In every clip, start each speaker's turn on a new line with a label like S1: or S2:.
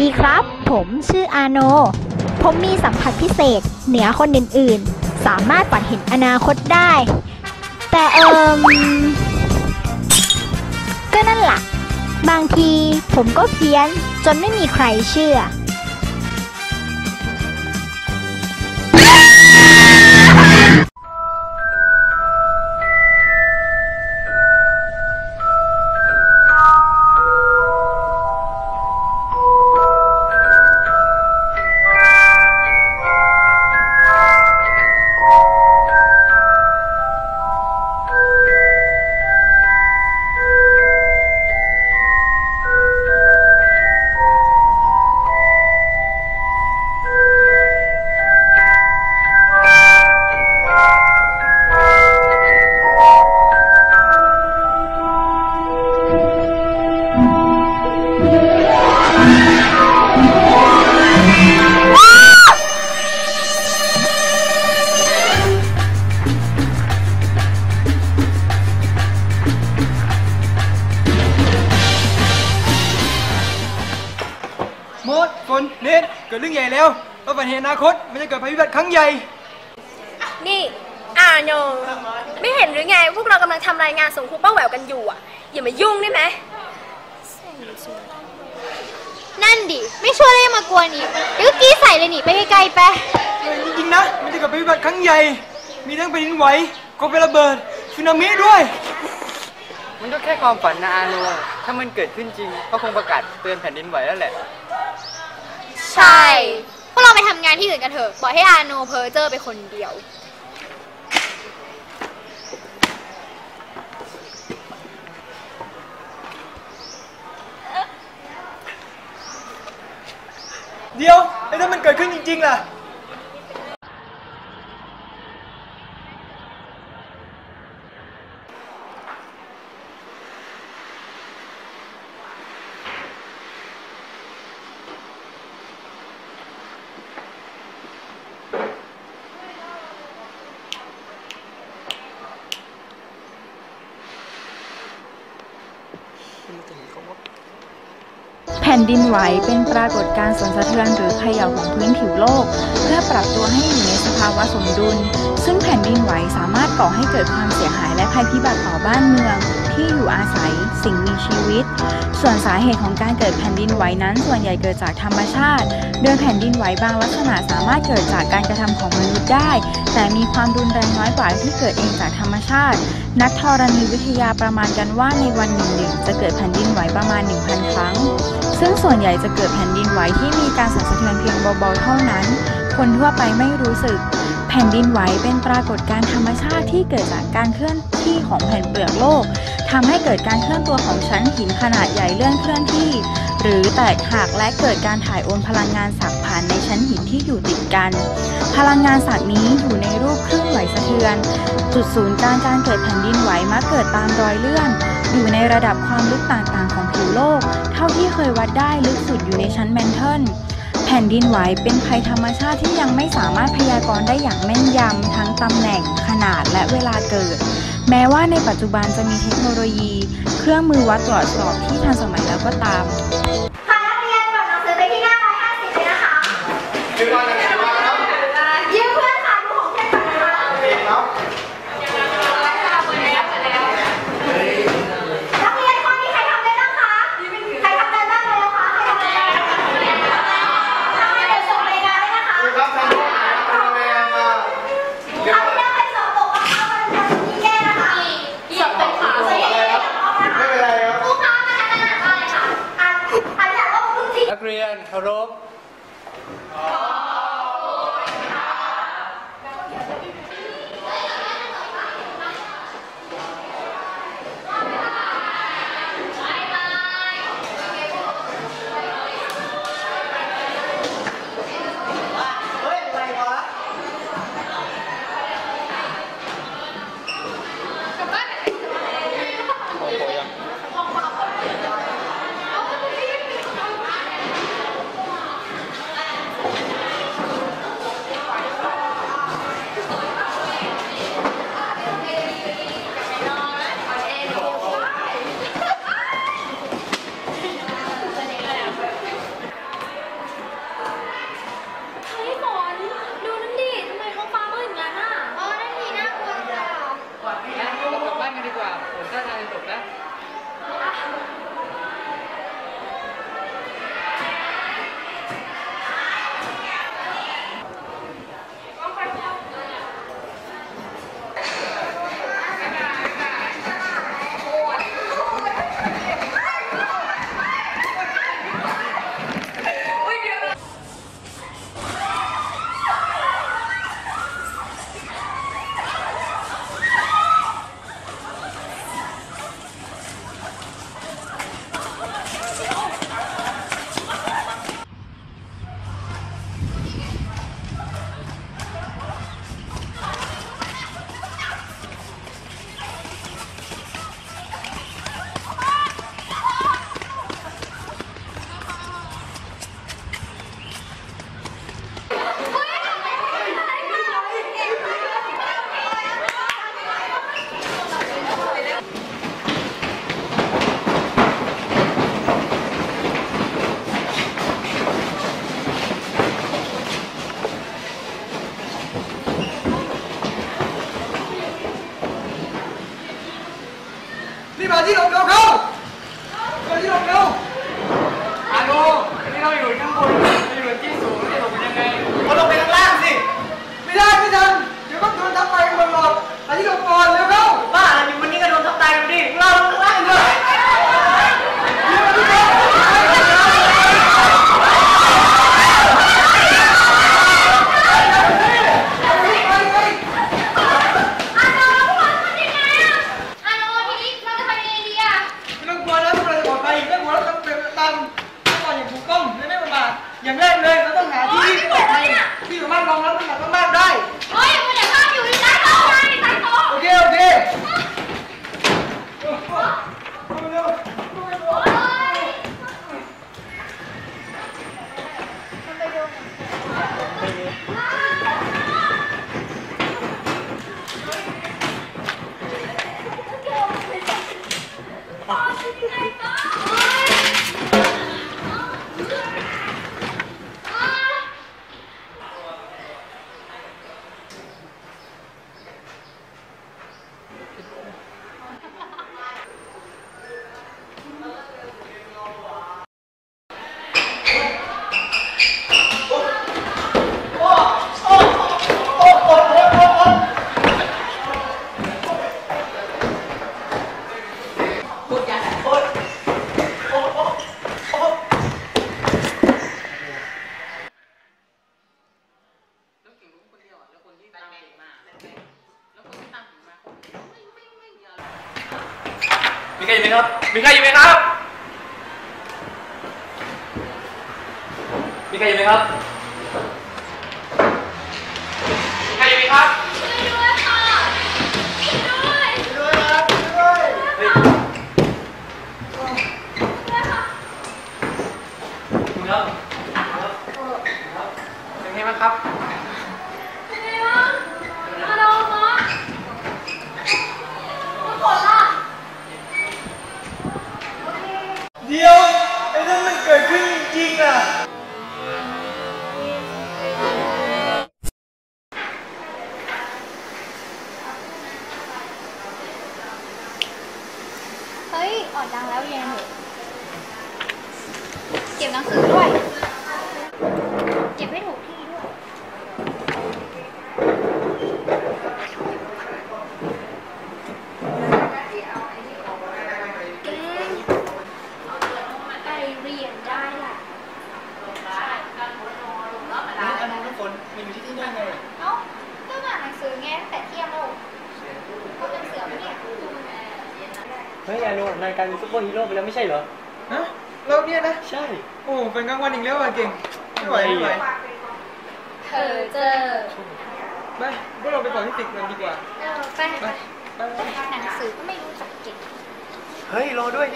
S1: ครับ ผมชื่ออาโน ผมมีสัมผัสพิเศษเหนือคนอื่นๆ สามารถฝันเห็นอนาคตได้ แต่ก็นั่นล่ะ บางทีผมก็เพี้ยนจนไม่มีใครเชื่อ
S2: มดฝนเนทเกิดเรื่องใหญ่แล้วเราฝันเห็นอนาคตมันจะเกิดภัยพิบัติครั้งใหญ่
S3: นี่อาโนไม่เห็นหรือไงพวกเรากำลังทำรายงานส่งครูป้าแหววกันอยู่อ่ะอย่ามายุ่งได้ไหม
S4: นั่นดิไม่ช่วยเลยมากวนอีกเดี๋ยวกี้ใส่เลยหนีไปไกลๆไป
S2: จริงๆนะมันจะเกิดภัยพิบัติครั้งใหญ่มีทั้งแผ่นดินไหวกองไฟระเบิดสึนามิด้วย
S5: มันก็แค่ความฝันนะอาโนถ้ามันเกิดขึ้นจริงก็คงประกาศเตือนแผ่นดินไหวแล้วแหละ
S4: ใช่พวกเราไปทำงานที่อื่นกันเถอะปล่อยให้อาโนเพ้อเจ้อไปคนเดียว
S2: เดี๋ยวแล้วถ้ามันเกิดขึ้นจริงๆล่ะ
S6: แผ่นดินไหวเป็นปรากฏการณ์สั่นสะเทือนหรือเขย่าของพื้นผิวโลกเพื่อปรับตัวให้อยู่ในสภาวะสมดุลซึ่งแผ่นดินไหวสามารถก่อให้เกิดความเสียหายและภัยพิบัติต่อบ้านเมืองที่อยู่อาศัยสิ่งมีชีวิตส่วนสาเหตุของการเกิดแผ่นดินไหวนั้นส่วนใหญ่เกิดจากธรรมชาติโดยแผ่นดินไหวบางลักษณะสามารถเกิดจากการกระทำของมนุษย์ได้แต่มีความรุนแรงน้อยกว่าที่เกิดเองจากธรรมชาตินักธรณีวิทยาประมาณกันว่าในวันหนึ่งจะเกิดแผ่นดินไหวประมาณ 1,000 ครั้งซึ่งส่วนใหญ่จะเกิดแผ่นดินไหวที่มีการสั่นสะเทือนเพียงเบาๆเท่านั้นคนทั่วไปไม่รู้สึกแผ่นดินไหวเป็นปรากฏการณ์ธรรมชาติที่เกิดจากการเคลื่อนที่ของแผ่นเปลือกโลกทำให้เกิดการเคลื่อนตัวของชั้นหินขนาดใหญ่เลื่อนเคลื่อนที่หรือแตกหักและเกิดการถ่ายโอนพลังงานสักผ่านในชั้นหินที่อยู่ติดกันพลังงานสักนี้อยู่ในรูปคลื่นไหวสะเทือนจุดศูนย์กลางการเกิดแผ่นดินไหวมักเกิดตามรอยเลื่อนอยู่ในระดับความลึกต่างๆของผิวโลกเท่าที่เคยวัดได้ลึกสุดอยู่ในชั้นแมนเทิลแผ่นดินไหวเป็นภัยธรรมชาติที่ยังไม่สามารถพยากรณ์ได้อย่างแม่นยำทั้งตำแหน่งขนาดและเวลาเกิดแม้ว่าในปัจจุบันจะมีเทคโนโลยีเครื่องมือวัดตรวจสอบที่ทันสมัยแล้วก็ตาม
S4: ค่ะนักเรียนกดหนังสือไปที่หน้า150เลยนะคะยืมเพื่อนค่ะดูของเพื่อนก่อนนะคะนักเรียนข้อนี้ใครทำได้บ้างคะใครทำได้บ้างเลยนะคะใครทำได้บ้างถ้าไม่เดี๋ยวส่งรายงานเลยนะคะเอาไม่ได้ใครสอบตกนะคะมันจะมีแก้นะคะสอบตกขาใส่เองนะคะไม่เป็นไรครับครูคะมาทำงานอะไรคะ
S2: ที่หลบเร็วเข้าหาที่หลบเร็ว
S5: อาโนนี่เราอยู่ข้างบนเราอยู่ที่สูงจะหลบยังไง
S2: เราลงไปข้างล่างสิไม่ได้ไม่ทันเดี๋ยวก็โดนทับไปกันหมดหรอกหาที่หลบก่อนเร็วเข้าบ้าอยู่วันนี้ก็โดนทับตายกันดิเราลงข้างล่างเลยอย่างแรกเลยเราต้องหาที่ปลอดภัยที่สามารถรองรับน้ำหนักมากๆได้โอ้ยมันอย่าข้ามอยู่ใต้โต๊ะไงใต้โต๊ะโอเค
S7: มีใครอยู่ไหมครับมีใครอยู่ไหมครับมีใครอยู่ไหมครับมีใครอยู่ไหมครับ
S4: ด้วยค่ะด้วย
S2: ครับ
S7: คุณครับ
S5: เป็นไงบ้างครับ
S2: เดี๋ยวไอ้นั่นมันเกิดขึ้นจริงๆน่ะ
S4: เฮ้ยออกดังแล้วเย็นเก็บหนังสือด้วยเก็บให้ถูกที่ด้วยไปเรียนได้ล่ะ
S2: อันนั้นน้ำฝนมีอยู่ที่นี่ได้ไง
S4: เอ้าก็อ่านหนังสือไงแต่เที่ยงแล้วเขาจะเสือไหมเนี่ย
S5: เฮ้ยอาโนนายกลายเป็นซุปเปอร์ฮีโร่ไปแล้วไม่ใช่เหรอ
S2: ฮะเราเนี่ยนะ
S5: ใช่
S2: โอ้เป็นกลางวันอีกแล้วอ่ะเก่งไม่ไหว
S4: เธอเจอ
S2: ไปพวกเราไปก่อนที่ตึกกันดีกว่า
S4: ไปหนังสือก็ไม่รู้จักเก็บ
S5: เฮ้ยรอด้วยดิ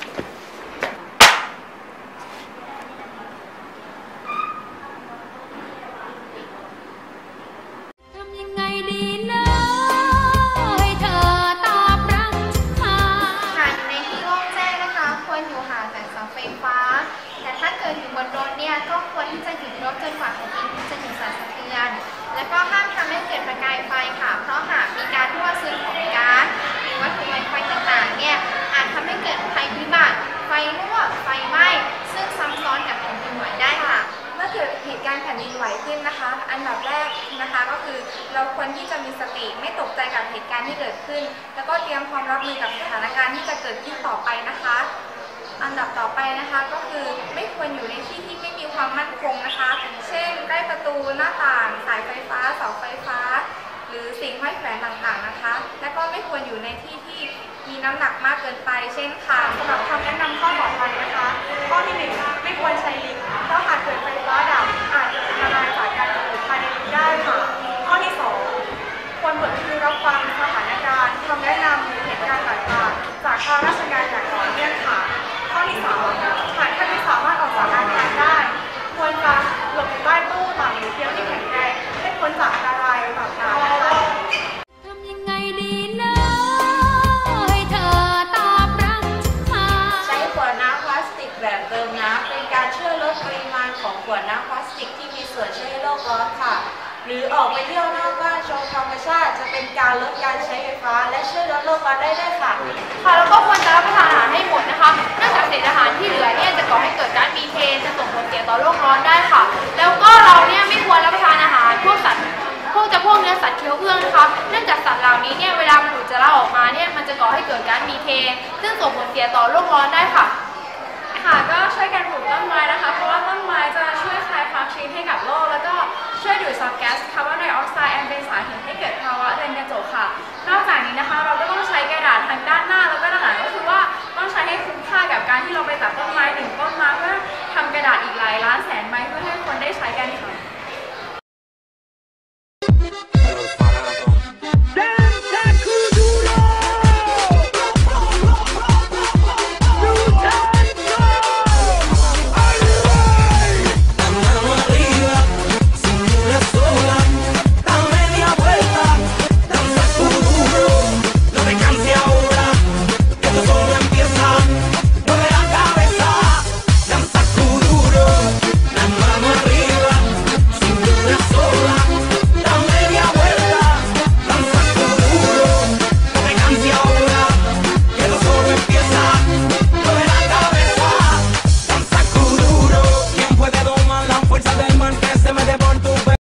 S8: ทำยังไงดีนะให้เธอตอบรับมา
S4: หากในที่โล่งแจ้งนะคะควรอยู่ห่างจากเสาไฟฟ้าแต่ถ้าเกิดอยู่บนรถเนี่ยก็ควรที่จะหยุดรถจนกว่าแผ่นดินจะหยุดสั่นสะเทือนและก็ห้ามทำให้เกิดประกายไฟค่ะเพราะหากมีการรั่วซึมของก๊าซหรือวัตถุไวไฟต่างๆเนี่ยอาจทำให้เกิดภัยพิบัติไฟรั่วไฟไหม้ซึ่งซ้ำซ้อนกับแผ่นดินไหวได้ค่ะ
S6: เมื่อเกิดเหตุการณ์แผ่นดินไหวขึ้นนะคะ อันดับแรกนะคะก็คือเราควรที่จะมีสติไม่ตกใจกับเหตุการณ์ที่เกิดขึ้น แล้วก็เตรียมพร้อมรับมือกับสถานการณ์ที่จะเกิดขึ้นต่อไปนะคะ อันดับต่อไปนะคะก็คือไม่ควรอยู่ในที่ที่ไม่มีความมั่นคงนะคะ เช่นใกล้ประตูหน้าต่างสายไฟฟ้าเสาไฟฟ้า หรือสิ่งห้อยแขวนต่างๆนะคะ และก็ไม่ควรอยู่ในที่ที่มีน้ำหนักมากเกินไป เช่นค่ะสำหรับคำแนะนำข้อปลอดภัยนะคะข้อที่ 1ไม่ควรใช้ลิฟต์เพราะหากเกิดไฟฟ้าดับอาจจะอันตรายจากการระเบิดภายในลิฟต์ได้ค่ะข้อที่ 2ควรเปิดวิทยุรับฟังสถานการณ์คำแนะนำหรือเหตุการณ์ต่างๆจากทางราชการอย่างต่อเนื่องค่ะข้อที่ 3หากท่านไม่สามารถออกจากอาคารได้ควรจะหลบอยู่ใต้ตู้ต่างหรือเตียงที่แข็งแรงให้พ้นจากอันตรายต่างๆนะคะ
S8: ทำยังไงดีนะให้เธอตอบรับมา
S9: ใช้ขวดน้ำพลาสติกแบบเติมน้ำเป็นการช่วยลดปริมาณของขวดน้ำพลาสติกที่มีส่วนช่วยให้โลกร้อนค่ะ หรือออกไปเที่ยวนอกบ้านชมธรรมชาติจะเป็นการลดการใช้ไฟฟ้าฟ้าและช่วยลดโลกร้อนได้ด้วยค่ะ
S4: ค่ะแล้วก็ควรจะรับประทานอาหารให้หมดนะคะเนื่องจากเศษอาหารที่เหลือเนี่ยจะก่อให้เกิดก๊าซมีเทนจะส่งผลเสียต่อโลกร้อนได้ค่ะแล้วก็เราเนี่ยไม่ควรรับประทานอาหารพวกสัตว์พวกเนื้อสัตว์เคี้ยวเอื้องนะคะเนื่องจากสัตว์เหล่านี้เนี่ยเวลามันอุจจาระออกมาเนี่ยมันจะก่อให้เกิดก๊าซมีเทนซึ่งส่งผลเสียต่อโลกร้อนได้ค่ะค่ะก็ช่วยกันปลูกต้นไม้นะคะเพราะว่าต้นไม้จะช่วยคลายความชื้นให้กับโลกแล้วก็ช่วยดูดซับแก๊สคาร์บอนไดออกไซ